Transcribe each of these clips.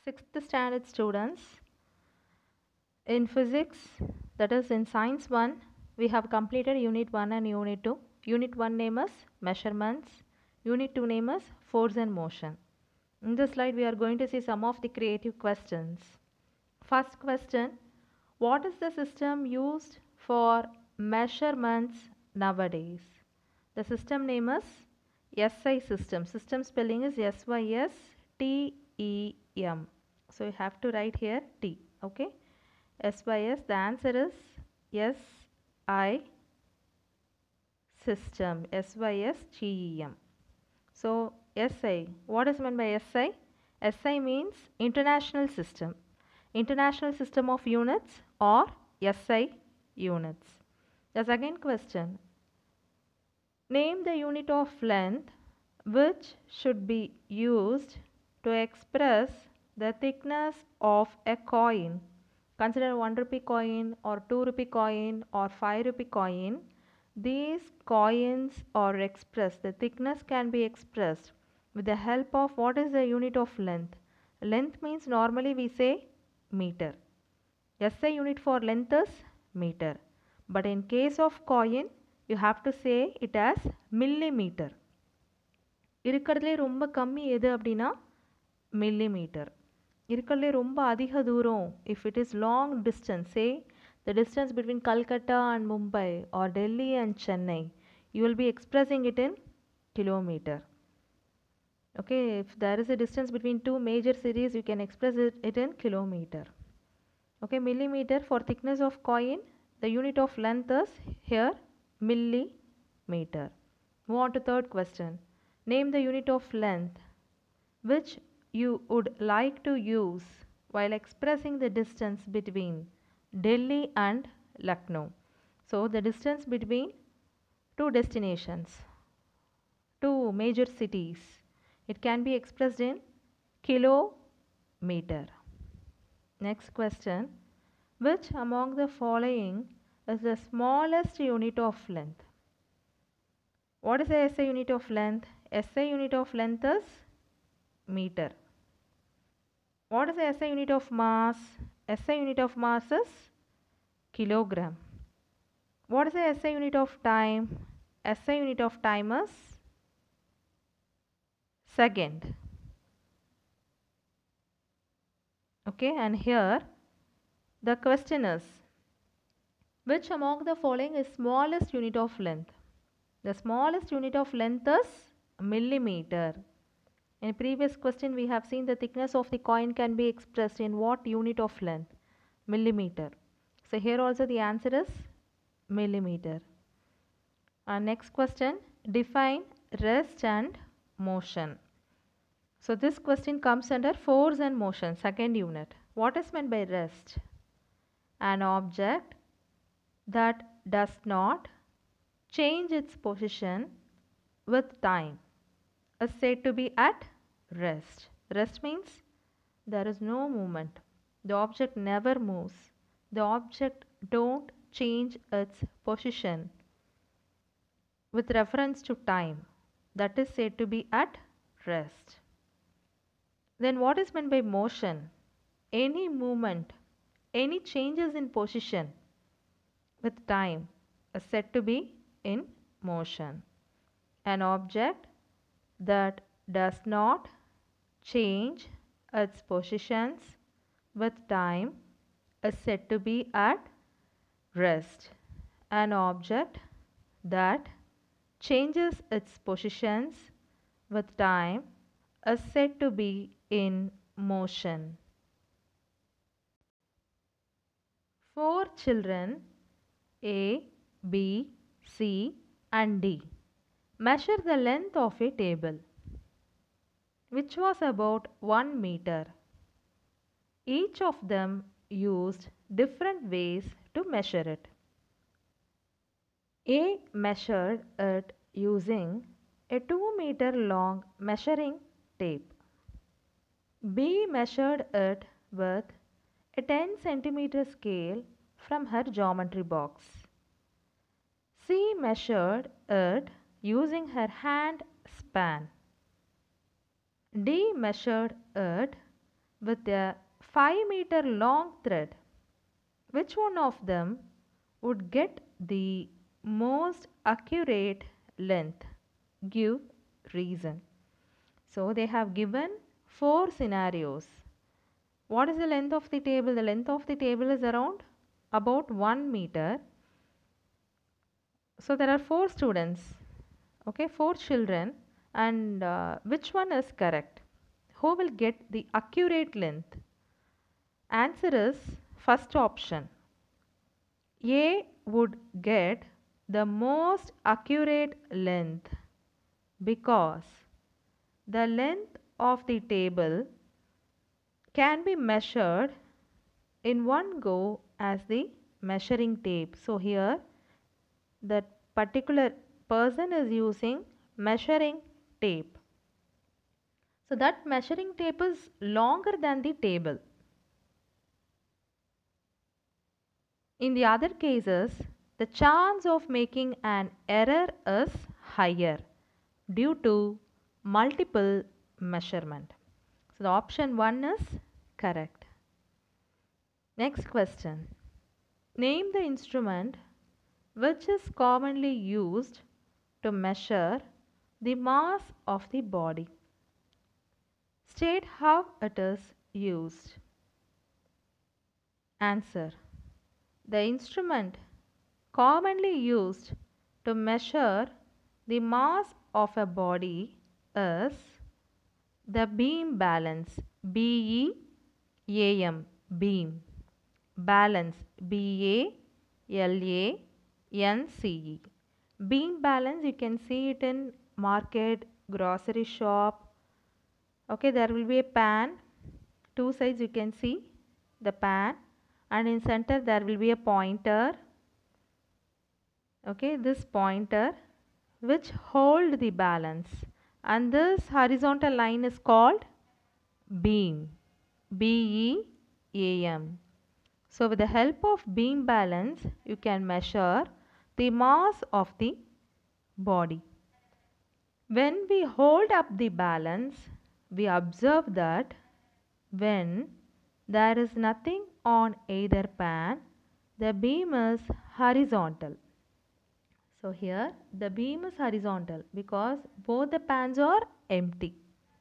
Sixth standard students, in physics, that is in science 1, we have completed unit 1 and unit 2. Unit 1 name is measurements, unit 2 name is force and motion. In this slide we are going to see some of the creative questions. First question, what is the system used for measurements nowadays? The system name is SI system. System spelling is SYSTEM. So you have to write here T. Okay. SYS. The answer is SI system. SYSTEM. So SI. What is meant by SI? SI means international system. International system of units or SI units. The second question. Name the unit of length which should be used to express the thickness of a coin. Consider 1 rupee coin or 2 rupee coin or 5 rupee coin. These coins are expressed, the thickness can be expressed with the help of what is the unit of length. Length means normally we say meter. SI unit for length is meter. But in case of coin, you have to say it as millimeter. இருக்கிறதுலே ரொம்ப கம்மி எது அப்படின்னா millimeter. இருக்கிறதுலே ரொம்ப அதிக தூரம், if it is long distance, say the distance between Calcutta and Mumbai or Delhi and Chennai, you will be expressing it in kilometer. Okay, if there is a distance between two major cities, you can express it in kilometer. Okay, millimeter for thickness of coin. The unit of length is here millimeter. Move on to third question. Name the unit of length which you would like to use while expressing the distance between Delhi and Lucknow. So the distance between two destinations, two major cities, it can be expressed in kilometer. Next question. Which among the following is the smallest unit of length? What is the SI unit of length? SI unit of length is meter. What is the SI unit of mass? SI unit of mass is kilogram. What is the SI unit of time? SI unit of time is second. Okay, and here the question is, which among the following is smallest unit of length? The smallest unit of length is millimeter. In previous question we have seen the thickness of the coin can be expressed in what unit of length? Millimeter. So here also the answer is millimeter. And next question, define rest and motion. So this question comes under force and motion, second unit. What is meant by rest? An object that does not change its position with time is said to be at rest. Rest means there is no movement. The object never moves. The object don't change its position with reference to time. That is said to be at rest. Then what is meant by motion? Any movement, any changes in position with time is said to be in motion. An object that does not change its positions with time is said to be at rest. An object that changes its positions with time is said to be in motion. 4 children A, B, C and D measure the length of a table which was about 1 meter. Each of them used different ways to measure it. A measured it using a 2 meter long measuring tape. B measured it with a 10 centimeter scale from her geometry box. C measured it using her hand span. D measured it with a 5-meter long thread, which one of them would get the most accurate length? Give reason. So they have given 4 scenarios. What is the length of the table? The length of the table is around about 1 meter. So there are 4 students, okay, 4 children, and which one is correct? Who will get the accurate length? Answer is first option. A would get the most accurate length because the length of the table can be measured in one go as the measuring tape. So here that particular person is using measuring tape. So that measuring tape is longer than the table. In the other cases, the chance of making an error is higher due to multiple measurement. So the option 1 is correct. Next question. Name the instrument which is commonly used to measure the mass of the body. State how it is used. Answer. The instrument commonly used to measure the mass of a body is the beam balance. B-E-A-M, beam. Balance, B-A-L-A-N-C-E. Beam balance, you can see it in market, grocery shop. Okay, there will be a pan. Two sides you can see the pan, and in center there will be a pointer. Okay, this pointer which hold the balance, and this horizontal line is called beam. B-E-A-M. So with the help of beam balance, you can measure the mass of the body. When we hold up the balance, we observe that when there is nothing on either pan, the beam is horizontal. So here the beam is horizontal because both the pans are empty.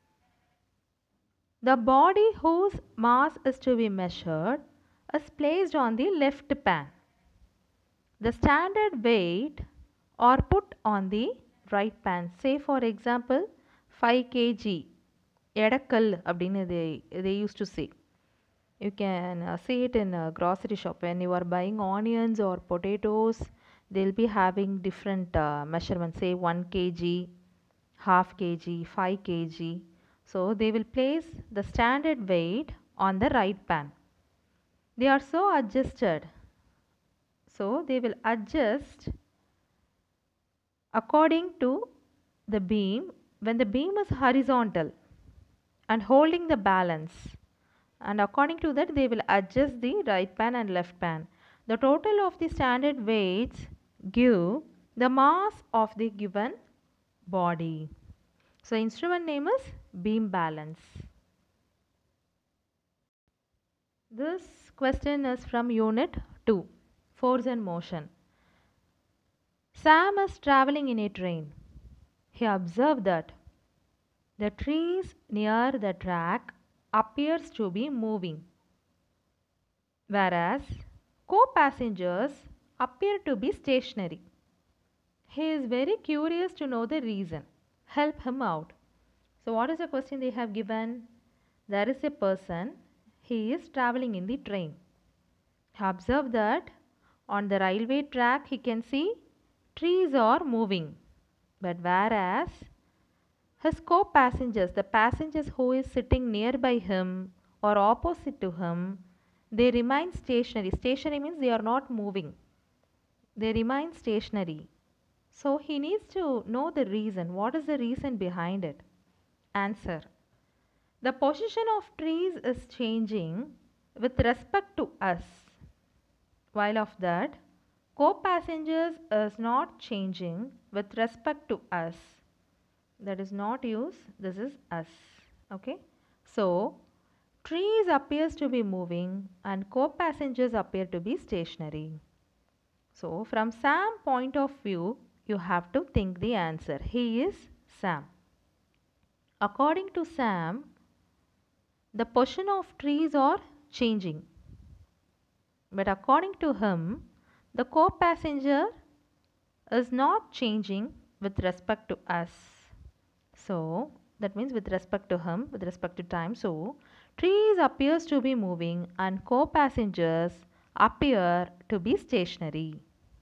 The body whose mass is to be measured is placed on the left pan. The standard weight are put on the right pan. Say for example 5 kg edakal abdinu they used to say. You can see it in a grocery shop when you are buying onions or potatoes. They'll be having different measurements, say 1 kg, half kg, 5 kg. So they will place the standard weight on the right pan. They are so adjusted. So they will adjust according to the beam when the beam is horizontal and holding the balance, and according to that they will adjust the right pan and left pan. The total of the standard weights give the mass of the given body. So instrument name is beam balance. This question is from unit 2, force and motion. Sam is traveling in a train. He observed that the trees near the track appears to be moving, whereas co-passengers appear to be stationary. He is very curious to know the reason. Help him out. So what is the question they have given? There is a person, he is traveling in the train. Observe that on the railway track he can see trees are moving, but whereas his co-passengers, the passengers who is sitting nearby him or opposite to him, they remain stationary. Stationary means they are not moving. They remain stationary. So he needs to know the reason. What is the reason behind it? Answer. The position of trees is changing with respect to us. While of that, co-passengers is not changing with respect to us. That is not use, this is us. Okay. So trees appears to be moving and co-passengers appear to be stationary. So from Sam point of view, you have to think the answer. He is Sam. According to Sam, the position of trees are changing. But according to him, the co-passenger is not changing with respect to us. So that means with respect to him, with respect to time. So trees appears to be moving and co-passengers appear to be stationary.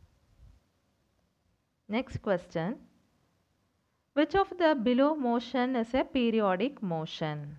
Next question. Which of the below motion is a periodic motion?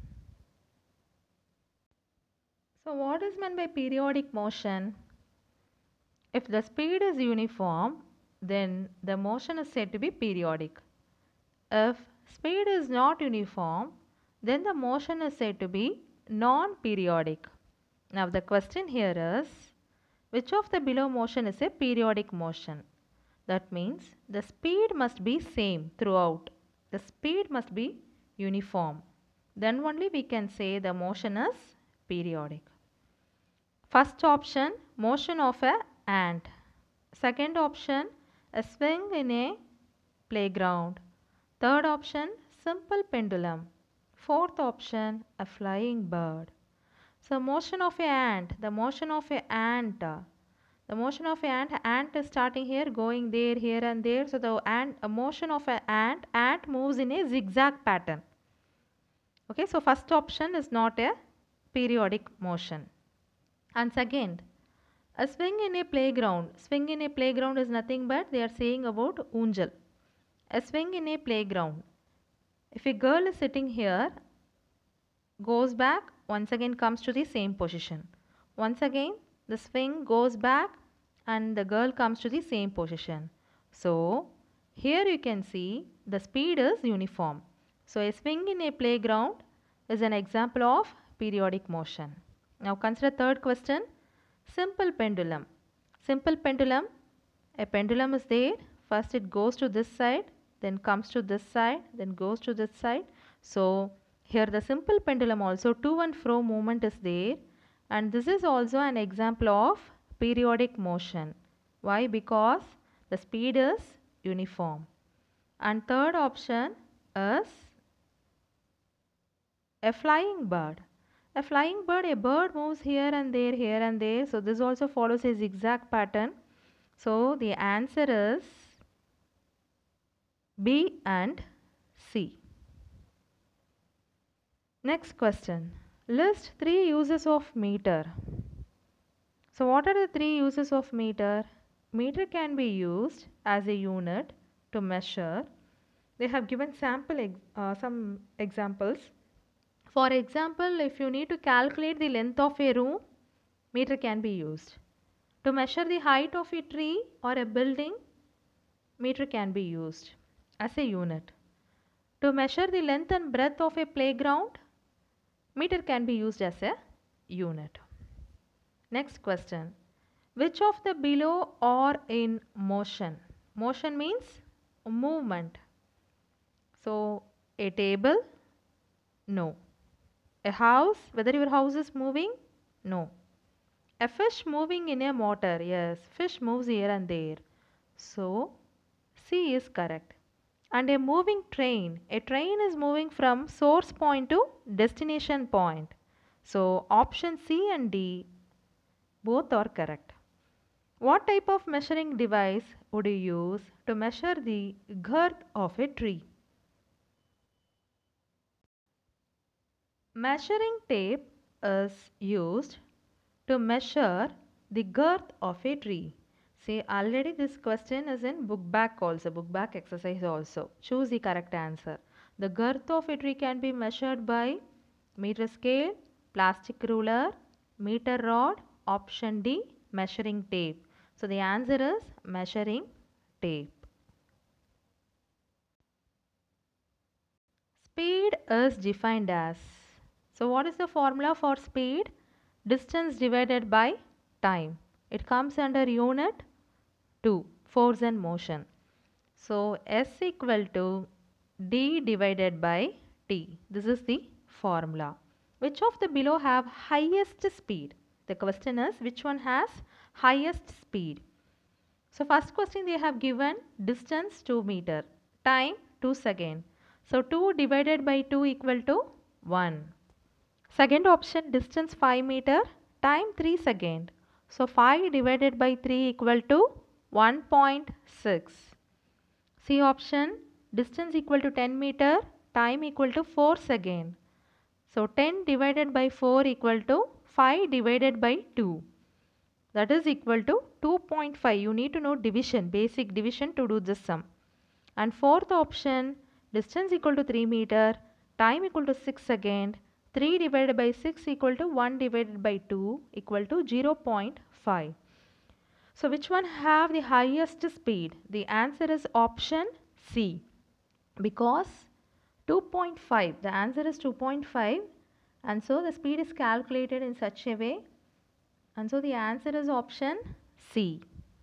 So what is meant by periodic motion? If the speed is uniform, then the motion is said to be periodic. If speed is not uniform, then the motion is said to be non-periodic. Now the question here is, which of the below motion is a periodic motion? That means the speed must be same throughout. The speed must be uniform. Then only we can say the motion is periodic. First option, motion of a ant. Second option, a swing in a playground. Third option, simple pendulum. Fourth option, a flying bird. So motion of a ant, the motion of a ant. The motion of an ant is starting here, going there, here and there. So the motion of an ant moves in a zigzag pattern. Okay, so first option is not a periodic motion. And second, a swing in a playground. Swing in a playground is nothing but they are saying about unjal. A swing in a playground. If a girl is sitting here, goes back, once again comes to the same position. Once again, the swing goes back and the girl comes to the same position. So, here you can see the speed is uniform. So, a swing in a playground is an example of periodic motion. Now, consider third question, simple pendulum. Simple pendulum, a pendulum is there. First it goes to this side, then comes to this side, then goes to this side. So, here the simple pendulum also to and fro movement is there, and this is also an example of periodic motion. Why? Because the speed is uniform. And third option is a flying bird. A flying bird, a bird moves here and there, here and there. So this also follows a zigzag pattern. So the answer is B and C. Next question. List 3 uses of meter. So what are the 3 uses of meter? Meter can be used as a unit to measure. They have given some examples. For example, if you need to calculate the length of a room, meter can be used. To measure the height of a tree or a building, meter can be used as a unit. To measure the length and breadth of a playground, meter can be used as a unit. Next question. Which of the below are in motion? Motion means movement. So, a table? No. A house? Whether your house is moving? No. A fish moving in a motor? Yes, fish moves here and there. So, C is correct. And a moving train? A train is moving from source point to destination point. So, option C and D both are correct. What type of measuring device would you use to measure the girth of a tree? Measuring tape is used to measure the girth of a tree. See, already this question is in book back also, book back exercise also. Choose the correct answer. The girth of a tree can be measured by meter scale, plastic ruler, meter rod, option D, measuring tape. So the answer is measuring tape. Speed is defined as. So what is the formula for speed? Distance divided by time. It comes under unit 2, force and motion. So S equal to D divided by T. This is the formula. Which of the below have highest speed? The question is which one has highest speed? So first question they have given distance 2 meter, time 2 second. So 2 divided by 2 equal to 1. Second option distance 5 meter, time 3 second. So 5 divided by 3 equal to 1.6. C option distance equal to 10 meter, time equal to 4 second. So 10 divided by 4 equal to 5 divided by 2. That is equal to 2.5. You need to know division, basic division to do this sum. And fourth option, distance equal to 3 meter, time equal to 6 second, 3 divided by 6 equal to 1 divided by 2 equal to 0.5. So which one have the highest speed? The answer is option C. Because 2.5, the answer is 2.5, and so the speed is calculated in such a way, and so the answer is option C.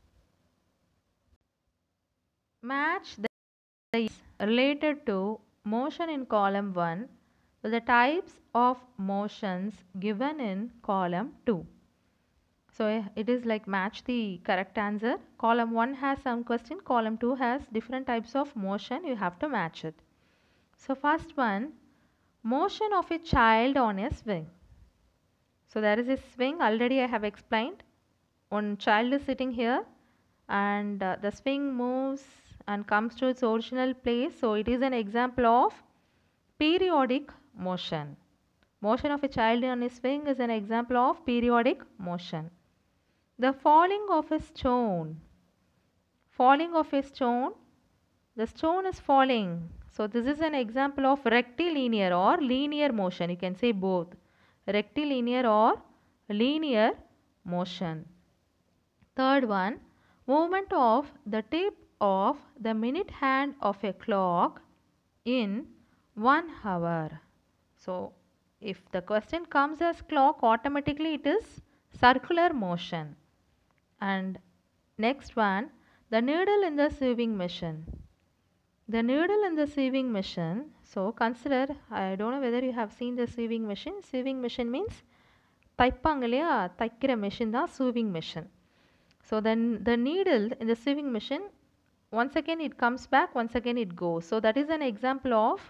Match the is related to motion in column 1 with the types of motions given in column 2. So it is like match the correct answer. Column 1 has some question, column 2 has different types of motion, you have to match it. So first one, motion of a child on a swing. So there is a swing, already I have explained. One child is sitting here and the swing moves and comes to its original place. So it is an example of periodic motion. Motion of a child on a swing is an example of periodic motion. The falling of a stone. Falling of a stone. The stone is falling. So this is an example of rectilinear or linear motion. You can say both. Rectilinear or linear motion. Third one, movement of the tip of the minute hand of a clock in 1 hour. So if the question comes as clock, automatically it is circular motion. And next one, the needle in the sewing machine. The needle in the sewing machine. So consider, I don't know whether you have seen the sewing machine. Sewing machine means தைப்பாங்க இல்லையா, தைக்கிற machine தான் sewing machine. So then the needle in the sewing machine, once again it comes back, once again it goes. So that is an example of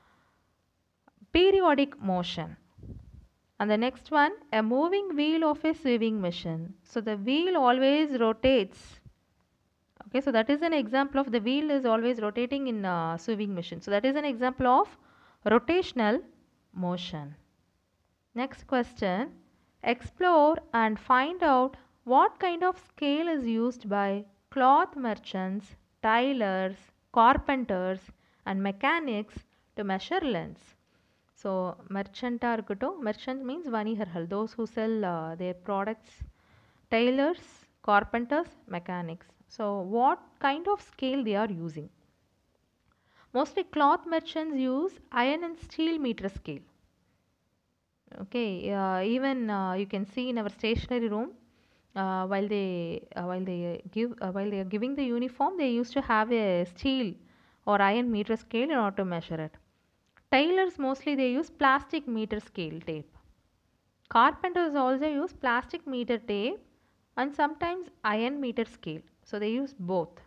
periodic motion. And the next one, a moving wheel of a sewing machine. So the wheel always rotates. Okay, so that is an example of the wheel is always rotating in sewing machine. So that is an example of rotational motion. Next question, explore and find out what kind of scale is used by cloth merchants, tailors, carpenters and mechanics to measure lengths. So merchant means vaniharhal, those who sell their products, tailors, carpenters, mechanics. So what kind of scale they are using? Mostly cloth merchants use iron and steel meter scale. Okay, even you can see in our stationery room, while they are giving the uniform, they used to have a steel or iron meter scale in order to measure it. Tailors mostly they use plastic meter scale tape. Carpenters also use plastic meter tape and sometimes iron meter scale. So they use both.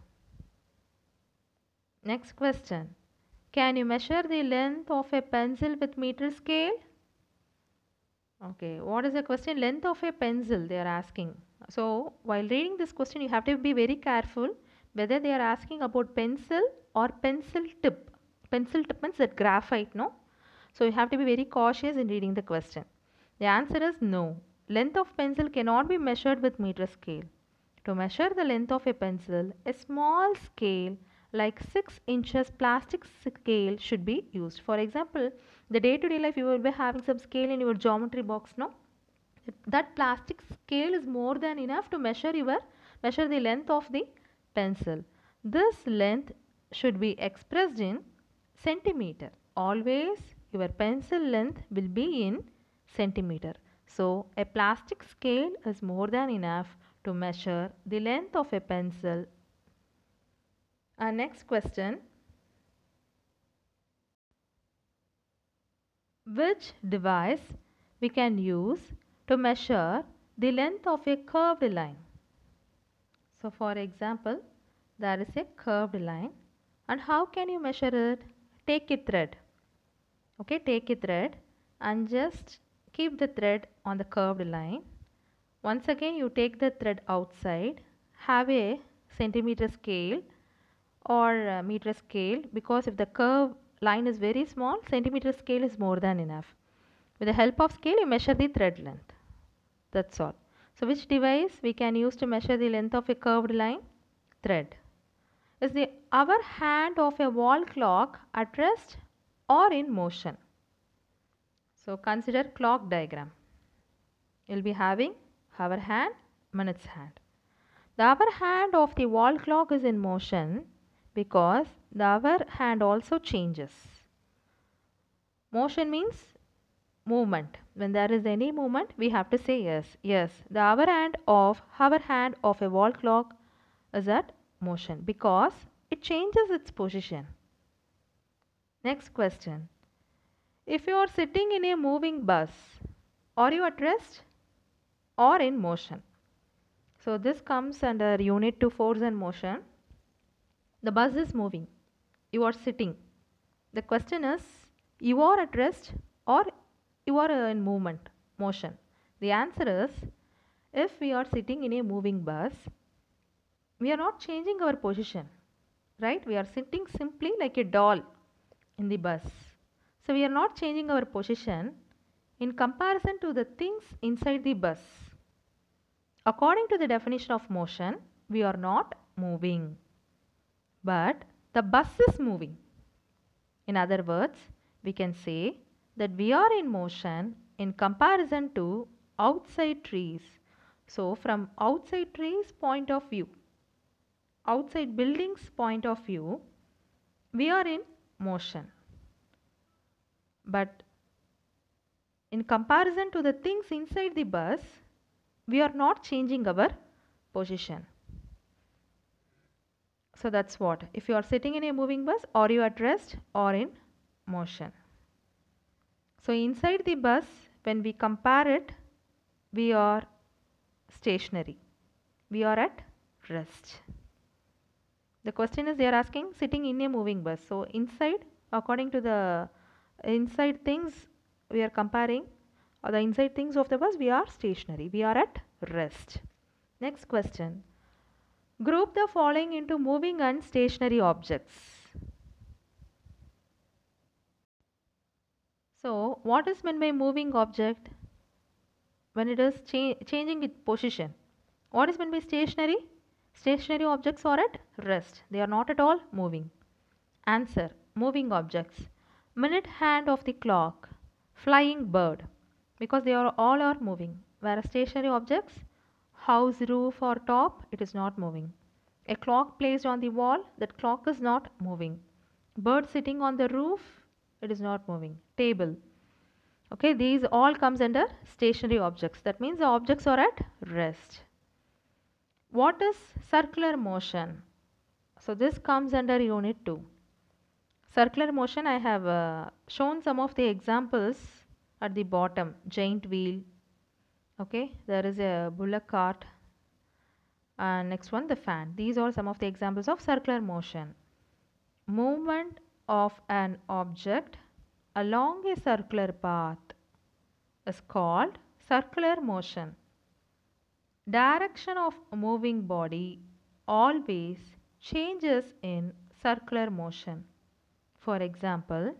Next question. Can you measure the length of a pencil with meter scale? Okay, what is the question? Length of a pencil they are asking. So while reading this question, you have to be very careful whether they are asking about pencil or pencil tip. Pencil tip means that graphite, no? So you have to be very cautious in reading the question. The answer is no. Length of pencil cannot be measured with meter scale. To measure the length of a pencil, a small scale like 6 inches plastic scale should be used. For example, the day-to-day life you will be having some scale in your geometry box, no? That plastic scale is more than enough to measure the length of the pencil. This length should be expressed in centimeter. Always your pencil length will be in centimeter. So a plastic scale is more than enough to measure the length of a pencil. Our next question. Which device we can use to measure the length of a curved line. So for example, there is a curved line, and how can you measure it? Take a thread. Okay, take a thread and just keep the thread on the curved line. Once again, you take the thread outside, have a centimeter scale or meter scale, because if the curve line is very small, centimeter scale is more than enough. With the help of scale, you measure the thread length. That's all. So which device we can use to measure the length of a curved line? Thread. Is the hour hand of a wall clock at rest or in motion? So consider clock diagram. You will be having hour hand, minutes hand. The hour hand of the wall clock is in motion because the hour hand also changes. Motion means movement. When there is any movement, we have to say yes. Yes, the hour hand of a wall clock is at motion because it changes its position. Next question. If you are sitting in a moving bus, are you at rest or in motion? So this comes under unit 2, force and motion. The bus is moving. You are sitting. The question is, you are at rest or you are in movement, motion? The answer is, if we are sitting in a moving bus, we are not changing our position, right? We are sitting simply like a doll in the bus. So we are not changing our position in comparison to the things inside the bus. According to the definition of motion, we are not moving, but the bus is moving. In other words, we can say that we are in motion in comparison to outside trees. So from outside trees point of view, outside buildings point of view, we are in motion. But in comparison to the things inside the bus, we are not changing our position. So that's what. If you are sitting in a moving bus, are you at rest or in motion? So inside the bus, when we compare it, we are stationary. We are at rest. The question is, they are asking sitting in a moving bus. So inside, according to the inside things we are comparing, or the inside things of the bus, we are stationary. We are at rest. Next question. Group the following into moving and stationary objects. So what is meant by moving object? When it is changing its position. What is meant by stationary? Stationary objects are at rest. They are not at all moving. Answer. Moving objects. Minute hand of the clock. Flying bird. Because they are all are moving. Whereas stationary objects, house roof or top, it is not moving. A clock placed on the wall, that clock is not moving. Bird sitting on the roof, it is not moving. Table. Okay, these all comes under stationary objects. That means the objects are at rest. What is circular motion? So this comes under unit 2. Circular motion, I have shown some of the examples at the bottom. Giant wheel. Okay, there is a bullock cart. And next one, the fan. These are some of the examples of circular motion. Movement of an object along a circular path is called circular motion. Direction of a moving body always changes in circular motion. For example,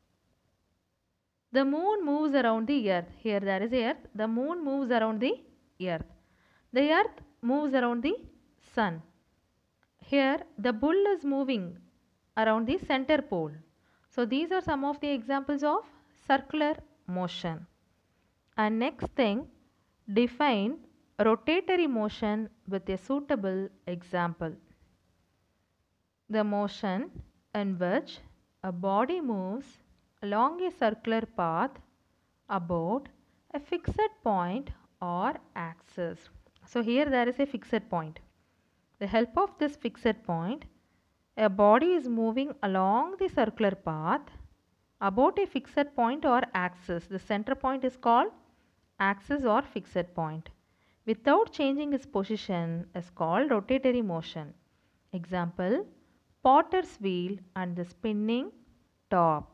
the moon moves around the earth. Here there is earth. The moon moves around the earth. The earth moves around the sun. Here the bull is moving around the center pole. So these are some of the examples of circular motion. And next thing, define rotatory motion with a suitable example. The motion in which a body moves along a circular path about a fixed point or axis. So here there is a fixed point. With the help of this fixed point, a body is moving along the circular path about a fixed point or axis. The center point is called axis or fixed point without changing its position is called rotatory motion. Example, potter's wheel and the spinning top.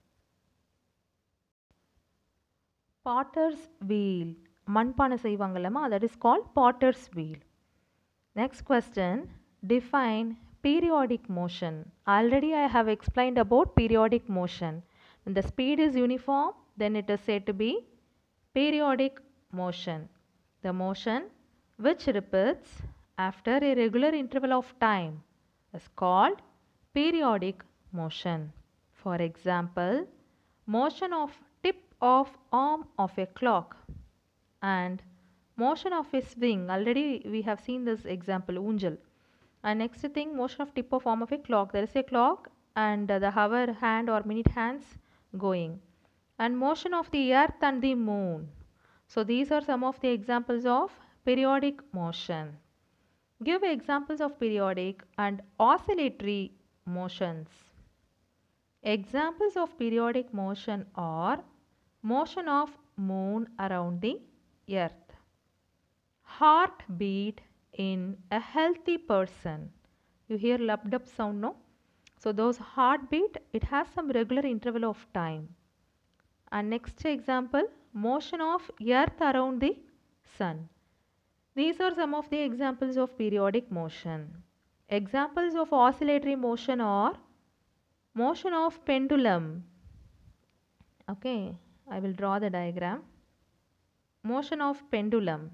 Potter's wheel. மண்பானை செய்வாங்கல்லமா, that is called potter's wheel. Next question, define periodic motion. Already I have explained about periodic motion. When the speed is uniform, then it is said to be periodic motion. The motion which repeats after a regular interval of time is called periodic motion. For example, motion of tip of arm of a clock and motion of a swing. Already we have seen this example, unjal. And next thing, motion of tip of arm of a clock. There is a clock and the hour hand or minute hands going. And motion of the earth and the moon. So these are some of the examples of periodic motion. Give examples of periodic and oscillatory motions. Examples of periodic motion are motion of moon around the earth, heartbeat in a healthy person. You hear lumped up sound, no? So those heartbeat, it has some regular interval of time. And next example, motion of earth around the sun. These are some of the examples of periodic motion. Examples of oscillatory motion are motion of pendulum. Okay, I will draw the diagram. Motion of pendulum,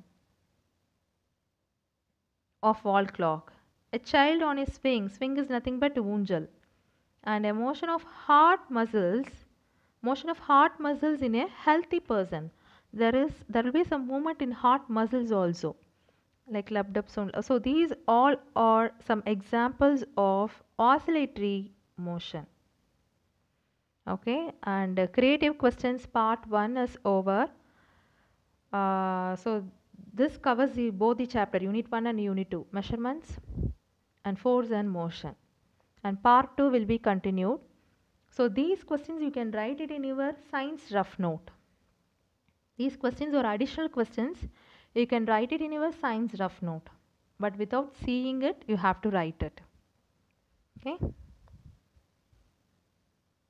of wall clock. A child on a swing. Swing is nothing but unjal. And a motion of heart muscles. Motion of heart muscles in a healthy person. There will be some movement in heart muscles also, like lumped up sound. So these all are some examples of oscillatory motion. Okay, and creative questions part 1 is over. So this covers both the chapter unit 1 and unit 2, measurements and force and motion, and part 2 will be continued. So these questions you can write it in your science rough note. These questions are additional questions, you can write it in your science rough note, but without seeing it you have to write it. Okay,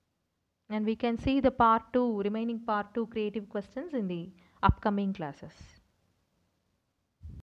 and we can see the part 2, remaining part 2 creative questions in the upcoming classes.